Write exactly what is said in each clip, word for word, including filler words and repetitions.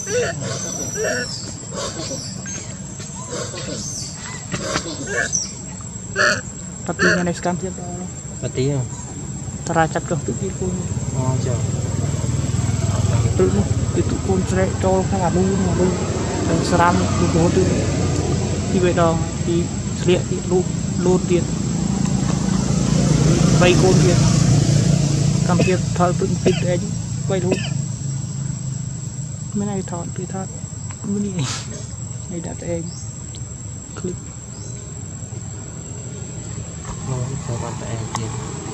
Pati nga next camp siya ba? Pati yun. Tara chap dong tuh itu. Oh jauh. Tuh itu kontrak cowok kan abu abu dan seram di bawah tuh di bawah di seliak di lu lu dia bay con dia camp dia thal tuh fit aja bay lu mấy này thọ từ thọ mới đi này đặt em clip Nó cho bạn em kia.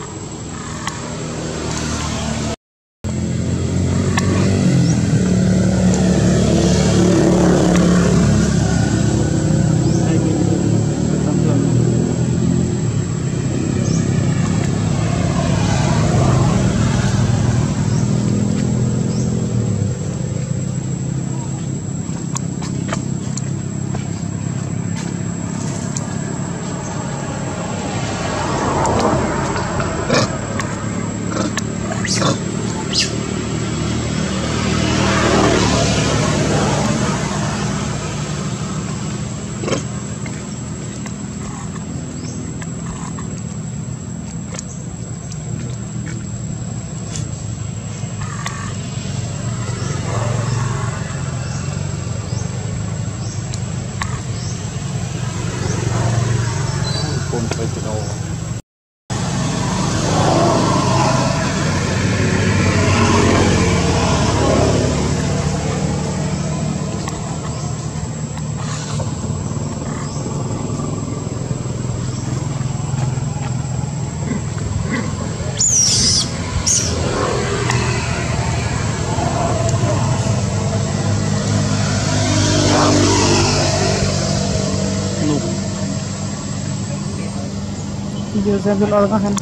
Video sambil orang kan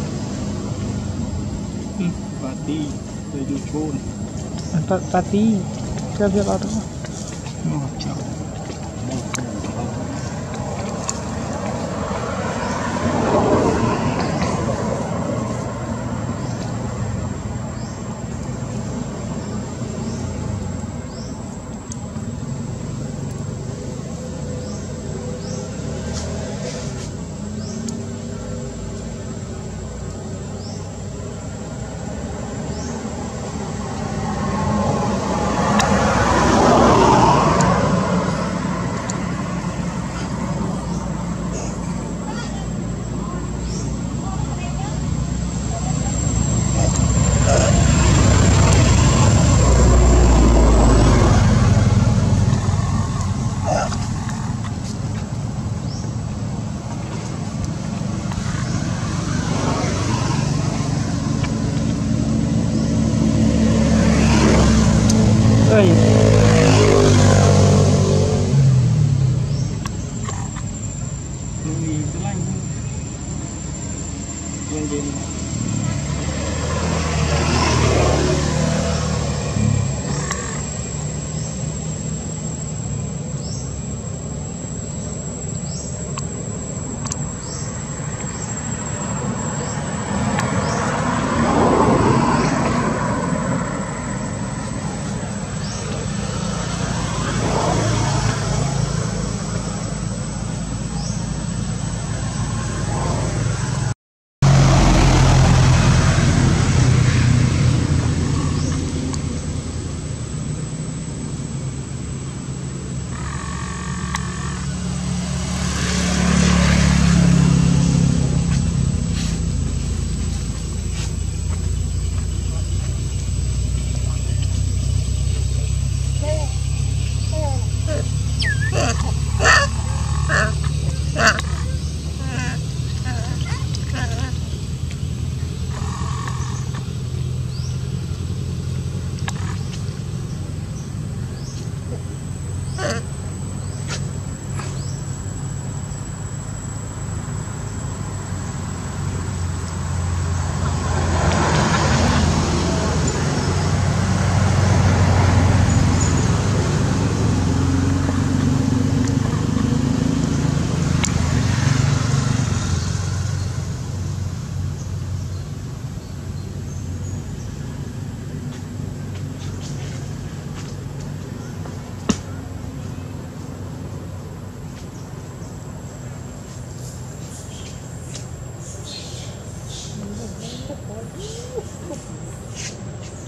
Pati tujuh pun. Tati sambil orang. Oh jauh. Ơi Người cái lanh Yang game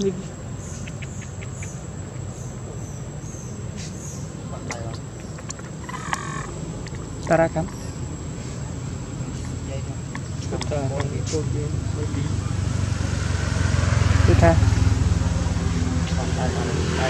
ตาระครับ Kita orang ikut dia lebih kita sampai sampai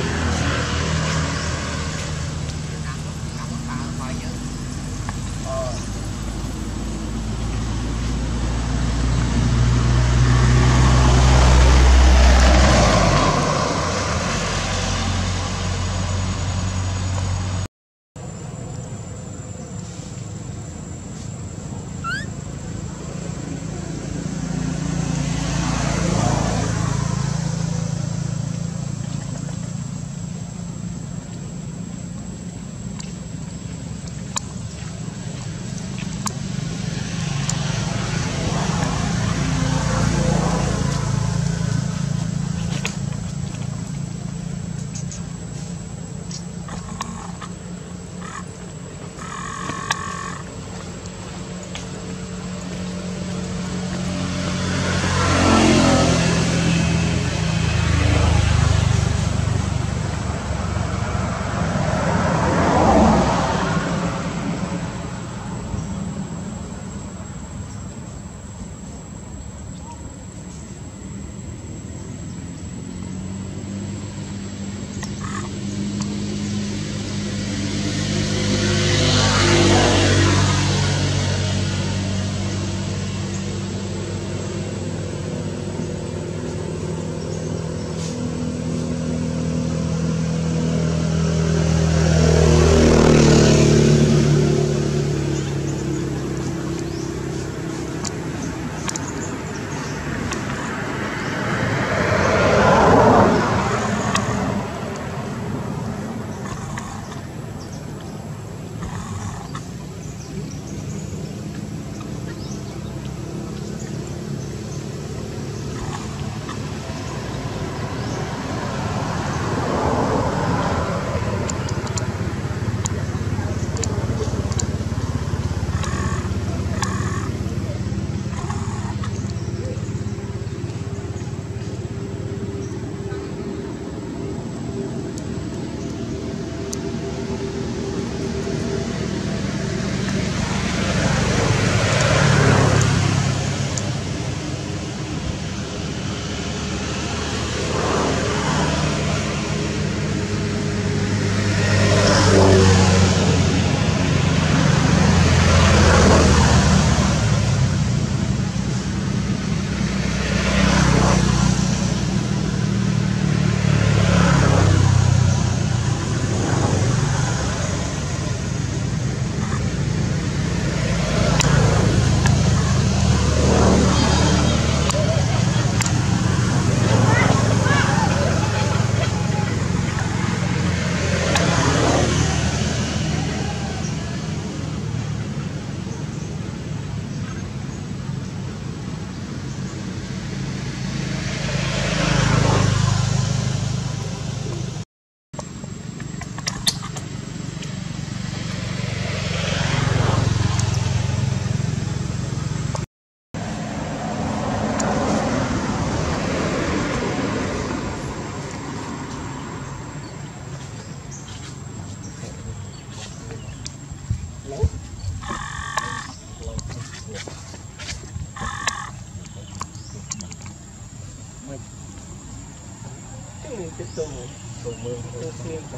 cái tôm tôm mương tôm xiên cả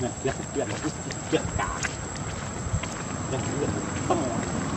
nè, chết chết chết cả, chết chết to.